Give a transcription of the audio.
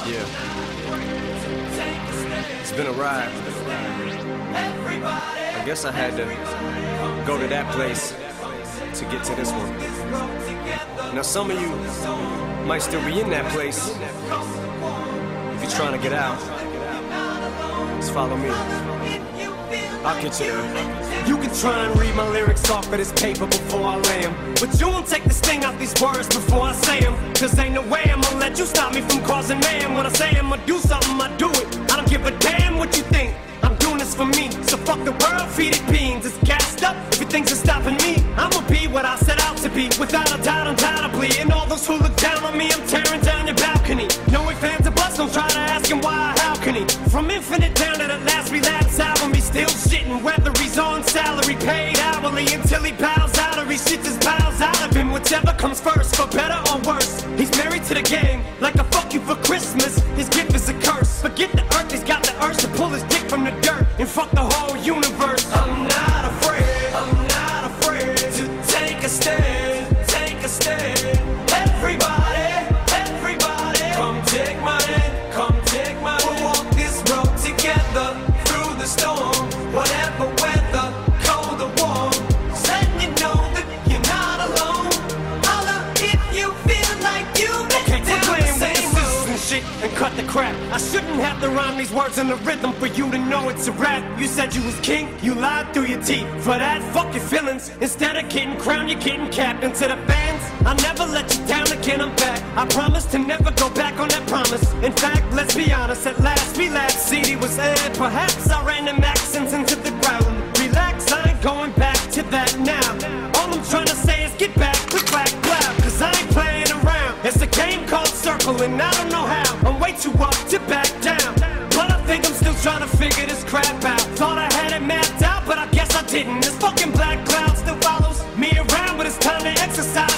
Yeah. It's been a ride. I guess I had to go to that place to get to this one. Now some of you might still be in that place. If you're trying to get out, just follow me. I'll get you there. You can try and read my lyrics off of this paper before I lay 'em, but you won't take the sting out these words before I say 'em. Cause ain't no way I'ma let you stop me from causing mayhem. When I say I'ma do something, I do it. I don't give a damn what you think. I'm doing this for me, so fuck the world, feed it beans. It's gassed up, everything's stopping me. I'ma be what I set out to be, without a doubt, undoubtedly. And all those who look down on me, I'm tearing down your balcony. No ifs, ands, or buts, don't try to ask him why or how can he. From Infinite down to the last relapse album, he's still shitting. Whether he's on salary, paid hourly, until he bows out or he shits his bowels out of him. Whichever comes first, for better or worse. He's married to the game, like a fuck you for Christmas. His gift is a curse. Forget the earth, he's got the urge to pull his dick from the dirt and fuck the whole universe. I'm not afraid to take a stand, take a stand. Everybody, come take my hand, come take my hand. We'll walk this road together through the storm, whatever weather, cold or warm. Just letting you know that you're not alone. Holla if you feel like you've been down the same road. And shit and cut the crap. I shouldn't have to rhyme these words in the rhythm for you to know it's a rap. You said you was king, you lied through your teeth. For that, fuck your feelings. Instead of getting crowned, you're getting capped. And to the fans, I'll never let you down again, I'm back. I promise to never go back on that promise. In fact, let's be honest, at last we laughed. CD was aired, perhaps I ran them accents into the ground. Relax, I ain't going back to that now. All I'm trying to say is get back, click back, clap. Cause I ain't playing around. It's a game called Circle and I don't know how. I'm way too up to back down, but I think I'm still trying to figure this crap out. Thought I had it mapped out, but I guess I didn't. This fucking black cloud still follows me around, but it's time to exercise.